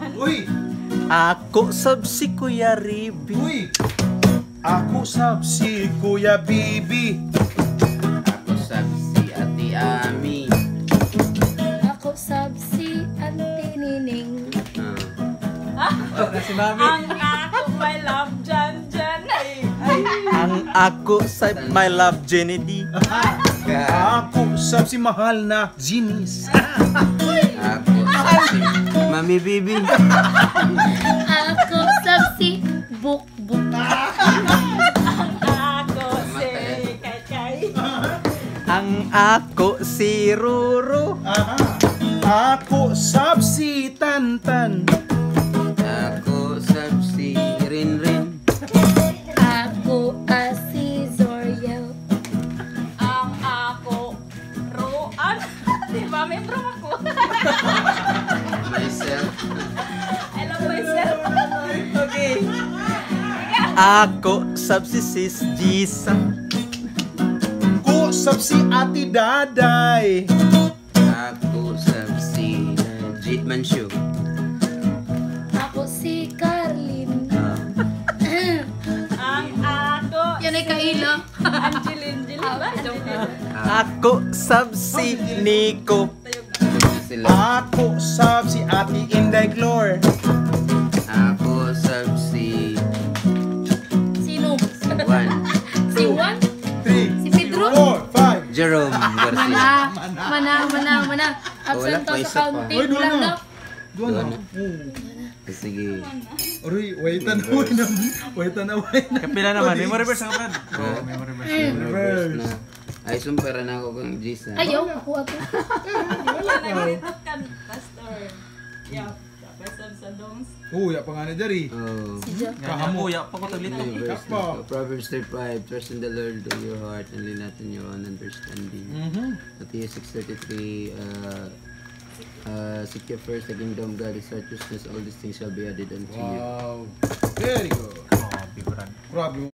Uy! Ako sab si Kuya Ribi. Uy! Ako sab si Kuya Bibi. Ako sab si Ate Ami. Ako sab si Auntie Nining. Si Mami. Ang ako, my love, Jan. Ang ako sab my love Jenny D. Ako sab si mahal na Jinis. Ako sab si Mami Bibi. Ako sab si Bukbuk. Ako si Kay. Ang ako si Ruru. Ako sab si Tantan. Ako sab si Rinrin. Ako si Zoriel. Ang ako, Roan. Di ba? May bro ako. Myself. I love myself. Okay. Ako sab si Sis Jisa. Ako sab si Ate Daday. Ako sab si Jitman Show. Ako si Carlin. Ang ako, Yan ay kailo. Angeline. Ba? Ako sab si Nico. Sila. Ako sab si Ate Inday Glor. Ako sab si Sino? Juan. Si Juan? 3, Si Pedro? 4, 5. Jerome Garcia. Mana. Absent Wala pa to isa sa pa. counting Uy, doon lang na. daw. Doon na. Sige. Uy, waitan na. Kapila naman, may mo reverse ang brand. Reverse na. Ay, sumpera na ako kang Gisa. Ayaw, ako. Nagdito ka, pastor. Yeah, pastor sa dongs. Uy, apa nga na dari. Oh. Si Jo. Kahamuya pa ko taglit. Verse Kapo. na. Proverbs 3:5. Trust in the Lord with your heart and lean not on your own understanding. Matthew 6:33. Seek ye first the kingdom of God, His righteousness, all these things shall be added unto you. Wow. Very good. Oh, biguran. Grabe.